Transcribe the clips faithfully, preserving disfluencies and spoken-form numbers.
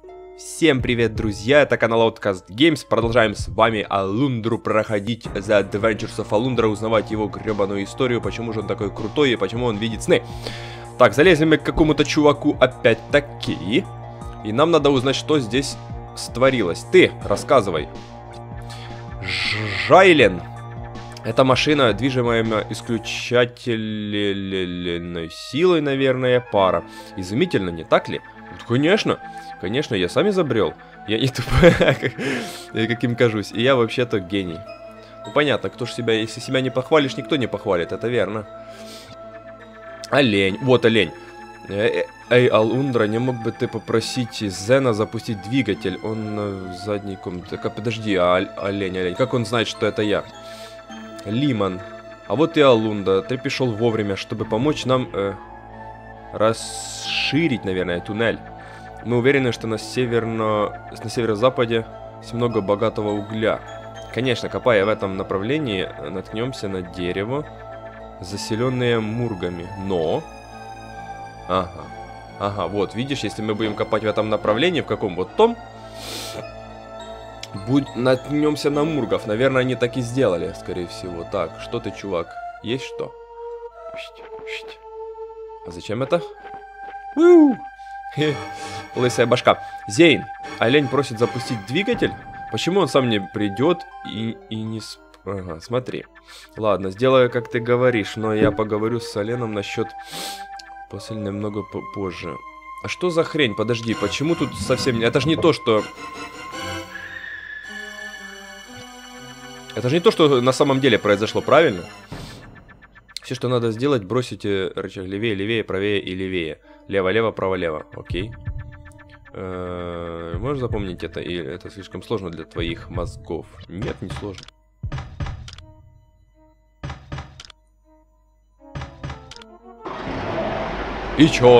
Всем привет, друзья, это канал Outcast Games. Продолжаем с вами Алундру проходить The Adventures of Alundra, узнавать его гребаную историю, почему же он такой крутой и почему он видит сны. Так, залезли мы к какому-то чуваку опять-таки. И нам надо узнать, что здесь створилось. Ты, рассказывай. Жайлен. Это машина, движимая исключательной силой, наверное, пара. Изумительно, не так ли? Конечно. Конечно, я сам изобрел. Я не тупой, каким кажусь. И я вообще-то гений. Ну понятно, кто ж себя, если себя не похвалишь, никто не похвалит, это верно. Олень, вот олень. Эй, Алундра, не мог бы ты попросить Зена запустить двигатель? Он в задней комнате. Так, подожди, а олень, олень, как он знает, что это я? Лимон. А вот и Алунда. Ты пришел вовремя, чтобы помочь нам э, расширить, наверное, туннель. Мы уверены, что на, северно... на северо-западе есть много богатого угля. Конечно, копая в этом направлении, наткнемся на дерево, заселенное мургами. Но... Ага. Ага, вот, видишь, если мы будем копать в этом направлении, в каком вот том, будь... наткнемся на мургов. Наверное, они так и сделали, скорее всего. Так, что ты, чувак? Есть что? А зачем это? У-у-у! Лысая башка. Зейн, олень просит запустить двигатель? Почему он сам не придет и, и не... Сп... Ага, смотри. Ладно, сделаю, как ты говоришь, но я поговорю с Оленом насчет... После немного позже. А что за хрень? Подожди, почему тут совсем... Это же не то, что... Это же не то, что на самом деле произошло, правильно? Все, что надо сделать, бросите рычаг левее, левее, правее и левее. Лево, лево, право, лево. Окей. Э-э, можешь запомнить это? Или это слишком сложно для твоих мозгов? Нет, не сложно. И чё?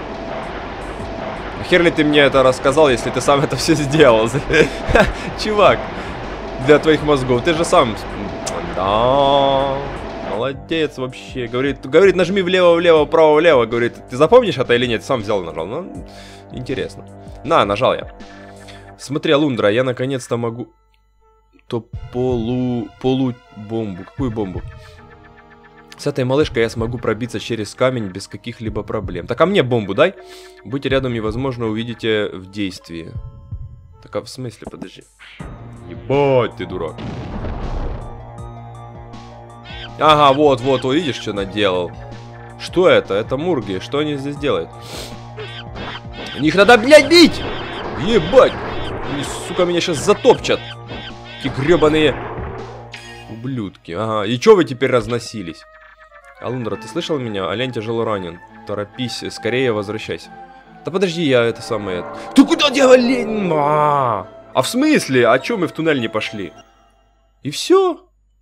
Хер ли ты мне это рассказал, если ты сам это все сделал? Чувак, для твоих мозгов. Ты же сам... Да... Молодец вообще. Говорит, говорит, нажми влево, влево, вправо, влево. Говорит, ты запомнишь это или нет? Сам взял и нажал. Ну, интересно. На, нажал я. Смотри, Алундра, я наконец-то могу... То полу... Полу... Бомбу. Какую бомбу? С этой малышкой я смогу пробиться через камень без каких-либо проблем. Так, а мне бомбу дай. Будьте рядом и, возможно, увидите в действии. Так, а в смысле? Подожди. Ебать ты, дурак. Ага, вот, вот, увидишь, что наделал. Что это? Это мурги. Что они здесь делают? Их надо, блядь, бить! Ебать! Они, сука, меня сейчас затопчат. Эти гребаные ублюдки. Ага, и чё вы теперь разносились? Алундра, ты слышал меня? Олень тяжело ранен. Торопись, скорее возвращайся. Да подожди, я это самое... Ты куда, где олень? А, а в смысле? А чё мы в туннель не пошли? И все?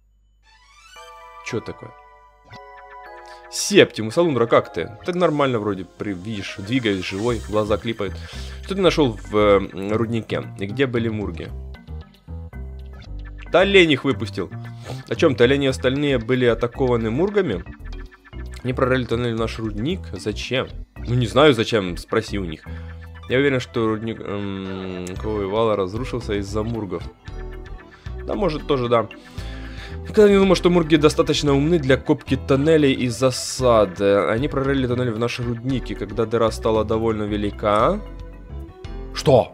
Что такое? Септимус, Алундра, как ты? Так нормально вроде, при, видишь, двигаюсь, живой, глаза клипают. Что ты нашел в э, руднике? И где были мурги? Да олень их выпустил. О чем-то олени остальные были атакованы мургами? Они прорыли тоннель в наш рудник? Зачем? Ну не знаю зачем, спроси у них. Я уверен, что рудник эм, вала разрушился из-за мургов. Да, может тоже, да. Никогда не думал, что мурги достаточно умны для копки тоннелей и засад. Они прорыли тоннель в наши рудники, когда дыра стала довольно велика. Что?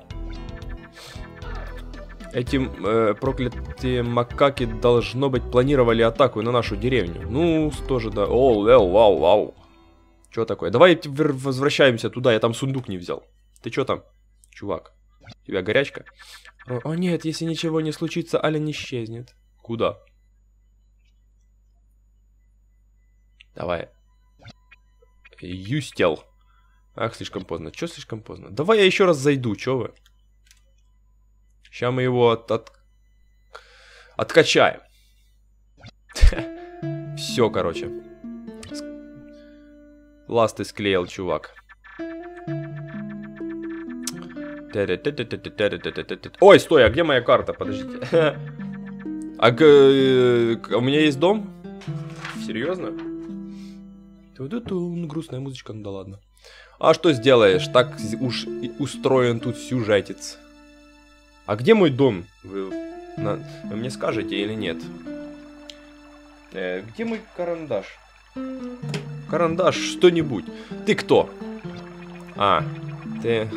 Эти э, проклятые макаки, должно быть, планировали атаку на нашу деревню. Ну, тоже да. Оу, вау, вау, вау. Чё такое? Давай возвращаемся туда, я там сундук не взял. Ты чё там, чувак? У тебя горячка? О, о нет, если ничего не случится, олень исчезнет. Куда? Давай. Юстел. Ах, слишком поздно. Чё слишком поздно? Давай я еще раз зайду, чё вы? Сейчас мы его от, от... откачаем. Все, короче. Ласты склеил, чувак. Ой, стой, а где моя карта? Подождите. А у меня есть дом? Серьезно? Ту-ду-ту, грустная музычка, ну да ладно. А что сделаешь? Так уж устроен тут сюжетец. А где мой дом? Вы, на, вы мне скажете или нет? Э, где мой карандаш? Карандаш, что-нибудь. Ты кто? А, ты...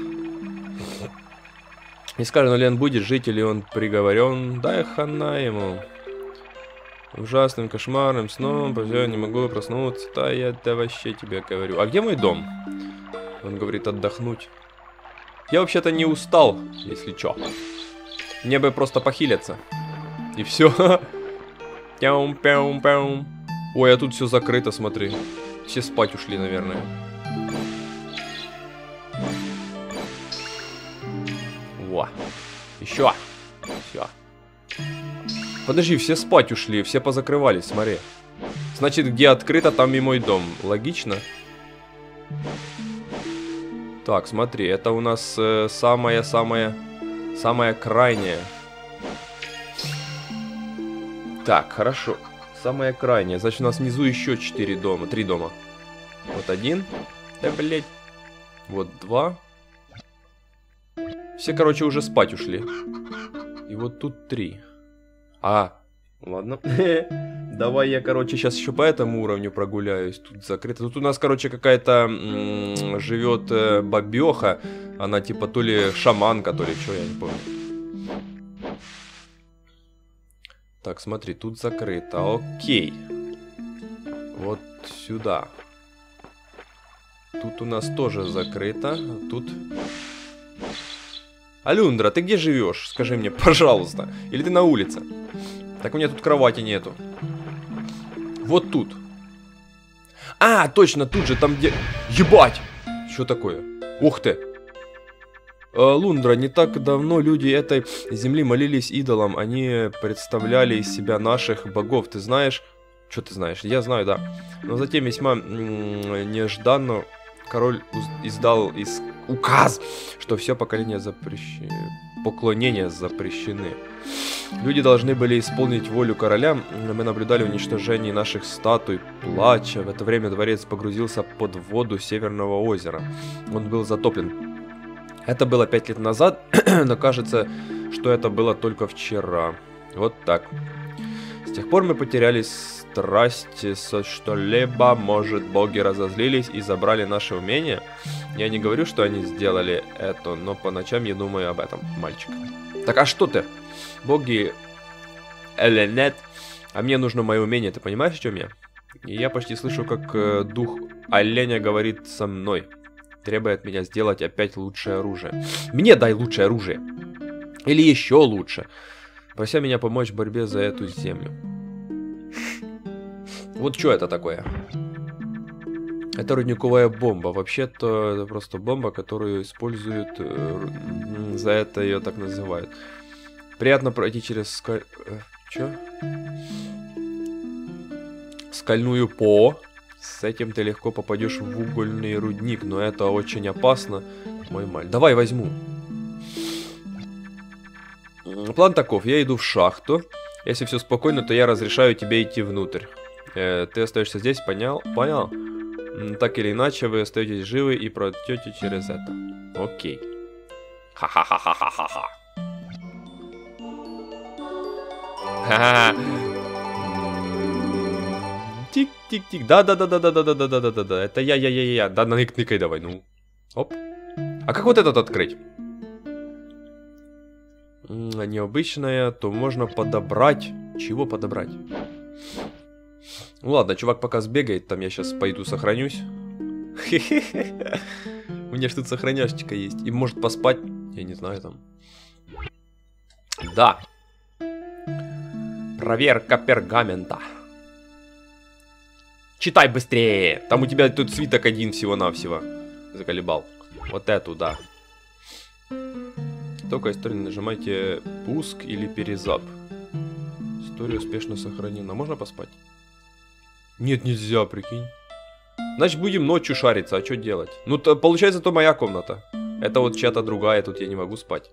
Не скажем, ли он будет жить, или он приговорен. Дай хана ему. Ужасным кошмарным сном, я не могу проснуться. Да я да вообще тебе говорю. А где мой дом? Он говорит отдохнуть. Я вообще-то не устал, если чё. Мне бы просто похилиться. И все. Ой, а тут все закрыто, смотри. Все спать ушли, наверное. Во. Еще. Все. Подожди, все спать ушли, все позакрывались, смотри. Значит, где открыто, там и мой дом. Логично? Так, смотри, это у нас самое-самое... Э, самое крайнее. Так, хорошо. Самое крайнее. Значит, у нас внизу еще четыре дома. Три дома. Вот один. Да, блядь. Вот два. Все, короче, уже спать ушли. И вот тут три. А, ладно. Давай я, короче, сейчас еще по этому уровню прогуляюсь. Тут закрыто. Тут у нас, короче, какая-то живет э, бабеха. Она типа то ли шаманка, то ли что, я не помню. Так, смотри, тут закрыто. Окей. Вот сюда. Тут у нас тоже закрыто. А тут... Алюндра, ты где живешь? Скажи мне, пожалуйста. Или ты на улице? Так у меня тут кровати нету. Вот тут. А, точно, тут же, там где... Ебать! Что такое? Ух ты! А, Лундра, не так давно люди этой земли молились идолам. Они представляли из себя наших богов. Ты знаешь? Что ты знаешь? Я знаю, да. Но затем весьма нежданно король издал из... указ, что все поколения запрещены. Поклонения запрещены. Люди должны были исполнить волю короля. Мы наблюдали уничтожение наших статуй, плача. В это время дворец погрузился под воду Северного озера. Он был затоплен. Это было пять лет назад, но кажется, что это было только вчера. Вот так. С тех пор мы потеряли страсть со что-либо. Может, боги разозлились и забрали наше умение? Я не говорю, что они сделали это, но по ночам я думаю об этом, мальчик. Так, а что ты? Боги или нет? А мне нужно мое умение, ты понимаешь, в чем я? И я почти слышу, как э, дух оленя говорит со мной. Требует меня сделать опять лучшее оружие. Мне дай лучшее оружие. Или еще лучше. Прося меня помочь в борьбе за эту землю. Вот что это такое? Это рудниковая бомба. Вообще-то это просто бомба, которую используют... Э, за это ее так называют. Приятно пройти через скаль... Э, чё? Скальную по. С этим ты легко попадешь в угольный рудник, но это очень опасно. Мой маль. Давай возьму. План таков. Я иду в шахту. Если все спокойно, то я разрешаю тебе идти внутрь. Э, ты остаешься здесь, понял? Понял? Так или иначе, вы остаетесь живы и пройдете через это. Окей. Ха-ха-ха-ха-ха-ха. Ха-ха. Тик-тик-тик. Да-да-да-да-да-да-да-да-да-да. Это я-я-я-я. Да, ныкай давай, ну. Оп. А как вот этот открыть? Необычное, то можно подобрать. Чего подобрать? Ну ладно, чувак пока сбегает, там я сейчас пойду сохранюсь. У меня ж тут сохраняшечка есть. И может поспать, я не знаю там. Да. Проверка пергамента. Читай быстрее. Там у тебя тут свиток один всего-навсего. Заколебал. Вот эту, да. Только историю нажимайте пуск или перезап. История успешно сохранена. Можно поспать? Нет, нельзя, прикинь. Значит, будем ночью шариться, а что делать? Ну, то, получается, то моя комната. Это вот чья-то другая, тут я не могу спать.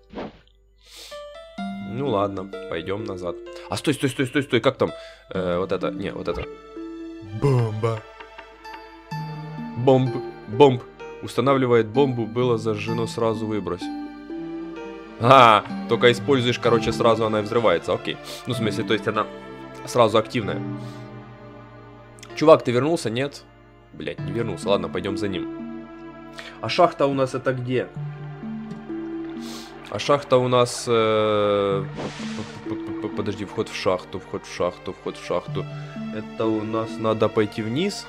Ну ладно, пойдем назад. А стой, стой, стой, стой, стой, как там? Э, вот это, не, вот это. Бомба. Бомб, бомб. Устанавливает бомбу, было зажжено, сразу выбрось. А, только используешь, короче, сразу она и взрывается. Окей. Ну, в смысле, то есть она сразу активная. Чувак, ты вернулся? Нет? Блять, не вернулся. Ладно, пойдем за ним. А шахта у нас это где? А шахта у нас... Э... Подожди, вход в шахту, вход в шахту, вход в шахту. Это у нас надо пойти вниз.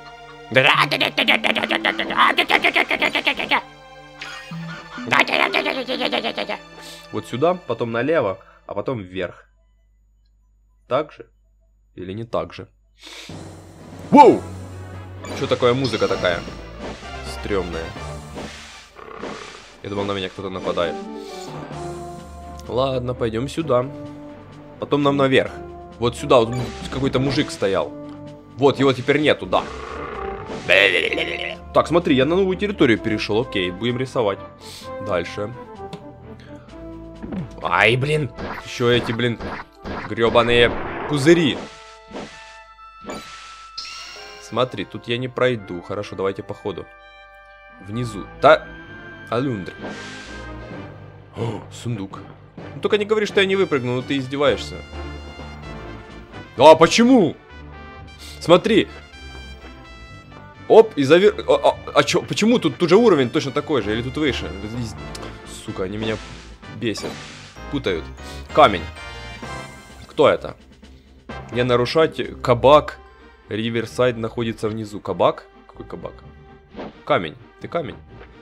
Вот сюда, потом налево, а потом вверх. Так же? Или не так же? Воу! Что такое музыка такая? Стрёмная. Я думал, на меня кто-то нападает. Ладно, пойдем сюда. Потом нам наверх. Вот сюда вот какой-то мужик стоял. Вот, его теперь нету, да. Так, смотри, я на новую территорию перешел. Окей, будем рисовать. Дальше. Ай, блин. Еще эти, блин, гребаные пузыри. Смотри, тут я не пройду. Хорошо, давайте по ходу. Внизу. Та... Алюндр. О, сундук. Ну, только не говори, что я не выпрыгну, ну ты издеваешься. А, почему? Смотри. Оп, и завер... А, а, а чё, почему тут, тут же уровень точно такой же? Или тут выше? Сука, они меня бесят. Путают. Камень. Кто это? Не нарушать. Кабак. Риверсайд находится внизу. Кабак? Какой кабак? Камень. Ты камень?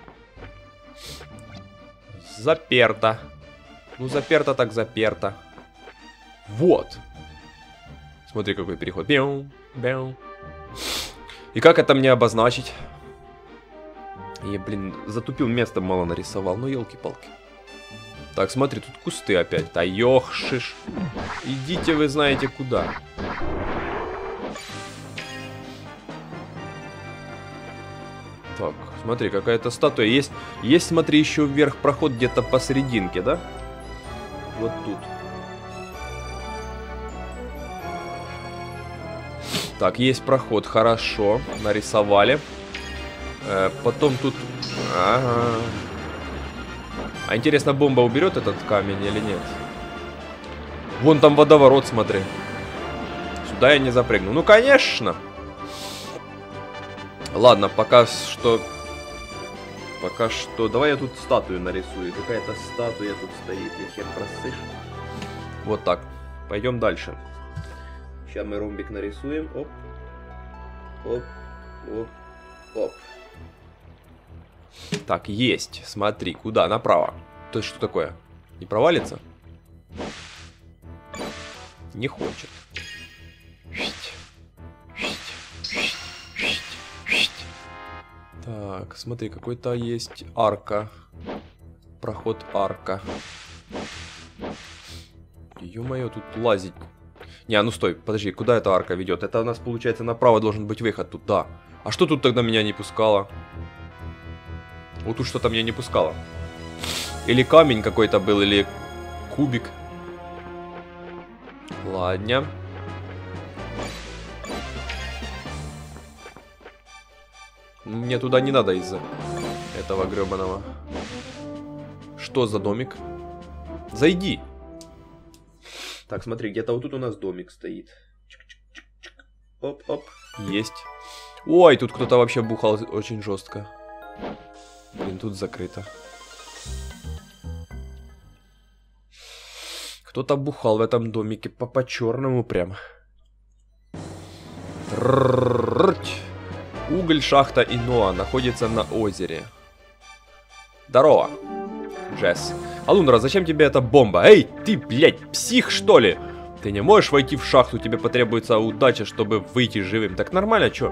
Заперто. Ну, заперто так заперто. Вот. Смотри, какой переход. Бяу, бяу. И как это мне обозначить? Я, блин, затупил, место мало нарисовал. Ну, елки-палки. Так, смотри, тут кусты опять. Да ёхшиш. Идите вы знаете куда. Так, смотри, какая-то статуя. Есть, есть, смотри, еще вверх проход где-то посерединке, да? Вот тут. Так, есть проход, хорошо. Нарисовали. Э, потом тут... Ага. А интересно, бомба уберет этот камень или нет? Вон там водоворот, смотри. Сюда я не запрыгну. Ну, конечно! Ладно, пока что... Пока что... Давай я тут статую нарисую. Какая-то статуя тут стоит. Я хер просышь. Вот так. Пойдем дальше. Сейчас мы ромбик нарисуем. Оп. Оп. Оп. Оп. Так, есть. Смотри, куда? Направо. То есть что такое? Не провалится? Не хочет. Так, смотри, какой-то есть арка. Проход арка. Ё-моё, тут лазить. Не, а ну стой, подожди, куда эта арка ведет? Это у нас, получается, направо должен быть выход тут, да. А что тут тогда меня не пускало? Вот тут что-то меня не пускало. Или камень какой-то был, или кубик. Ладно. Мне туда не надо из-за этого гребаного. Что за домик? Зайди. Так, смотри, где-то вот тут у нас домик стоит. Оп-оп. Есть. Ой, тут кто-то вообще бухал очень жестко. Блин, тут закрыто. Кто-то бухал в этом домике по-черному прям. Уголь, шахта Иноа находится на озере. Здорово, Джесс. Алундра, зачем тебе эта бомба? Эй, ты, блядь, псих, что ли? Ты не можешь войти в шахту, тебе потребуется удача, чтобы выйти живым. Так нормально, чё?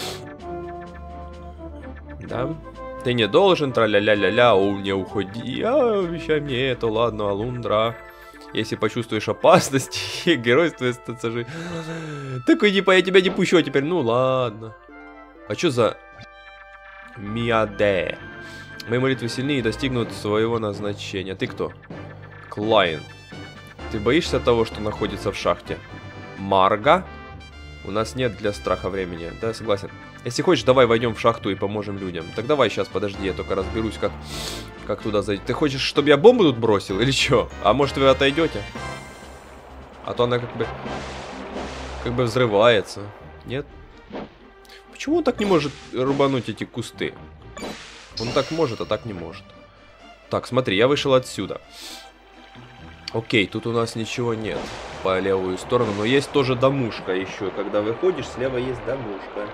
Да? Ты не должен, тра-ля-ля-ля-ля, о, не уходи. А, обещай мне это, ладно, Алундра. Если почувствуешь опасность, геройство стацажи. Такой, типа, я тебя не пущу, а теперь, ну ладно. А чё за... Миаде. Мои молитвы сильнее и достигнут своего назначения. Ты кто? Клайн. Ты боишься того, что находится в шахте? Марга? У нас нет для страха времени. Да, согласен. Если хочешь, давай войдем в шахту и поможем людям. Так давай сейчас, подожди, я только разберусь, как, как туда зайти. Ты хочешь, чтобы я бомбу тут бросил или что? А может вы отойдете? А то она как бы... Как бы взрывается. Нет? Почему он так не может рубануть эти кусты? Он так может, а так не может. Так, смотри, я вышел отсюда. Окей, тут у нас ничего нет по левую сторону. Но есть тоже домушка еще. Когда выходишь, слева есть домушка.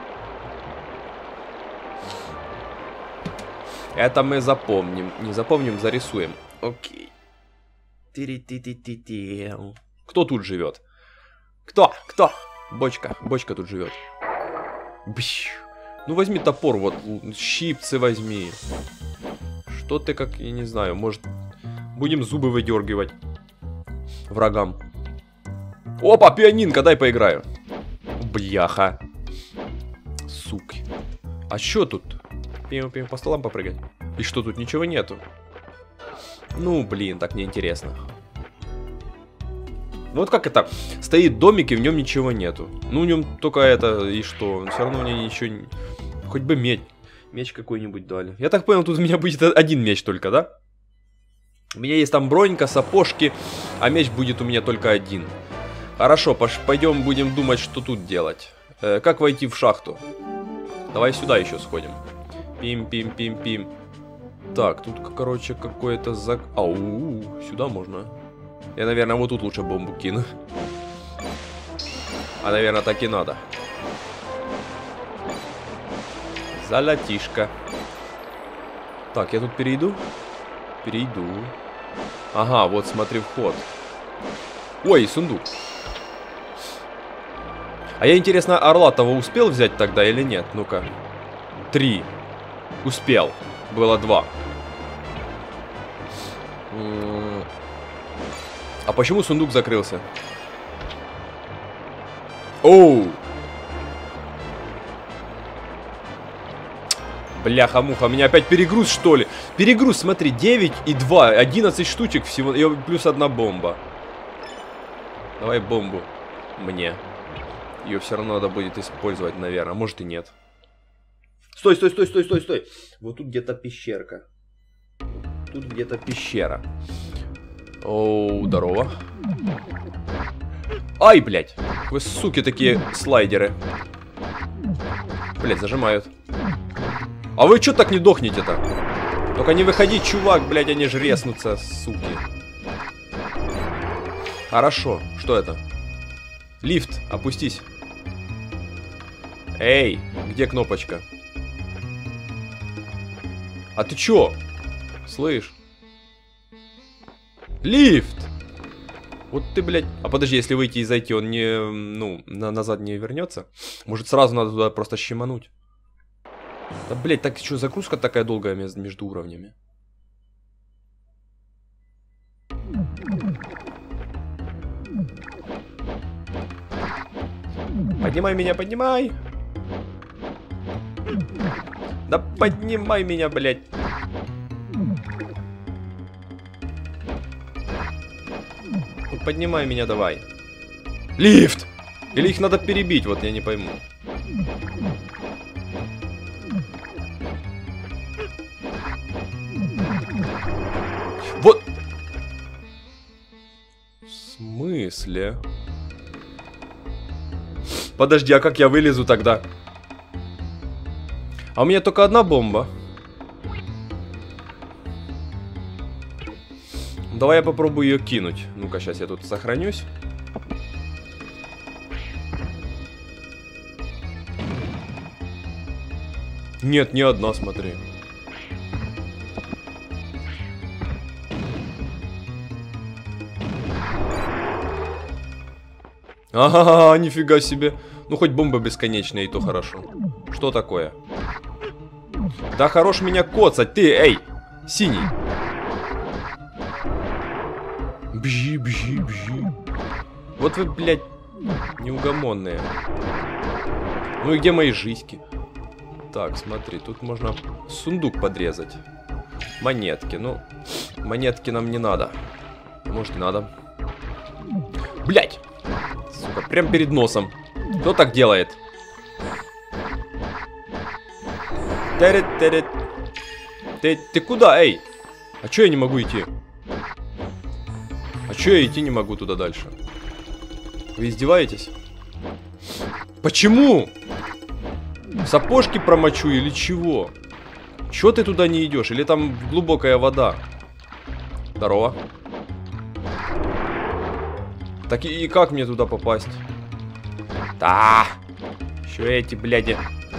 Это мы запомним. Не запомним, зарисуем. Окей. Кто тут живет? Кто? Кто? Бочка. Бочка тут живет. Бщ. Ну возьми топор, вот. Щипцы возьми. Что ты как, я не знаю, может... Будем зубы выдергивать врагам. Опа, пианинка, дай поиграю. Бляха. Суки. А что тут? Пим-пим, по столам попрыгать. И что, тут ничего нету? Ну, блин, так неинтересно. Ну вот как это? Стоит домик, и в нем ничего нету. Ну, в нем только это, и что? Все равно мне ничего... Хоть бы меч. Меч какой-нибудь дали. Я так понял, тут у меня будет один меч только, да? У меня есть там бронька, сапожки, а меч будет у меня только один. Хорошо, пойдем будем думать, что тут делать. Э, как войти в шахту? Давай сюда еще сходим. Пим-пим-пим-пим. Так, тут, короче, какое-то зак... Ау, сюда можно. Я, наверное, вот тут лучше бомбу кину. А, наверное, так и надо. Золотишко. Так, я тут перейду? Перейду. Ага, вот смотри, вход. Ой, сундук. А я, интересно, Орла-того успел взять тогда или нет? Ну-ка. Три. Успел. Было два. А почему сундук закрылся? Оу! Бляха-муха, у меня опять перегруз, что ли? Перегруз, смотри, девять и два, одиннадцать штучек всего, и плюс одна бомба. Давай бомбу мне. Ее все равно надо будет использовать, наверное, может и нет. Стой, стой, стой, стой, стой, стой. Вот тут где-то пещерка. Тут где-то пещера. Оу, здорово. Ай, блядь. Вы, суки, такие слайдеры. Блядь, зажимают. А вы что так не дохнете-то? Только не выходи, чувак, блядь, они же резнутся, суки. Хорошо, что это? Лифт, опустись. Эй, где кнопочка? А ты чё? Слышь? Лифт! Вот ты, блядь... А подожди, если выйти и зайти, он не... Ну, на назад не вернется? Может, сразу надо туда просто щемануть? Да, блядь, так что, загрузка такая долгая между уровнями? Поднимай меня, поднимай! Да поднимай меня, блядь! Ну, поднимай меня, давай. Лифт! Или их надо перебить, вот я не пойму. Вот! В смысле? Подожди, а как я вылезу тогда? А у меня только одна бомба. Давай я попробую ее кинуть. Ну-ка, сейчас я тут сохранюсь. Нет, не одна, смотри. Ага, нифига себе. Ну, хоть бомба бесконечная, и то хорошо. Что такое? Да хорош меня коцать, ты, эй, синий. Бжи, бжи, бжи. Вот вы, блядь, неугомонные. Ну и где мои жизки? Так, смотри, тут можно сундук подрезать. Монетки, ну, монетки нам не надо. Может, и надо. Блядь! Сука, прям перед носом. Кто так делает? Терет, терет. Ты, ты куда, эй? А чё я не могу идти? А чё я идти не могу туда дальше? Вы издеваетесь? Почему? Сапожки промочу или чего? Чё ты туда не идешь? Или там глубокая вода? Здорово. Так и, и как мне туда попасть? Да. Чё эти, бляди?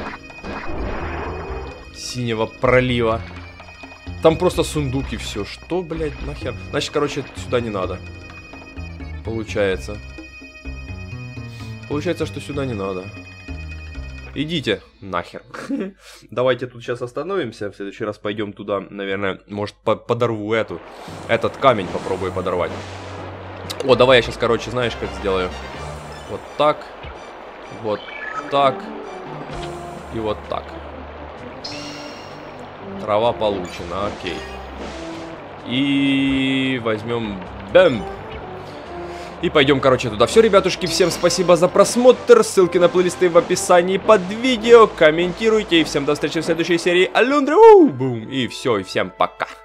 Синего пролива. Там просто сундук и все. Что, блядь, нахер? Значит, короче, сюда не надо. Получается. Получается, что сюда не надо. Идите нахер. Давайте тут сейчас остановимся. В следующий раз пойдем туда, наверное, может, по подорву эту. Этот камень попробую подорвать. О, давай я сейчас, короче, знаешь, как сделаю? Вот так. Вот так. И вот так. Трава получена, окей. И возьмем бэмп. И пойдем, короче, туда. Все, ребятушки, всем спасибо за просмотр. Ссылки на плейлисты в описании под видео. Комментируйте. И всем до встречи в следующей серии Алюндра. И все, и всем пока.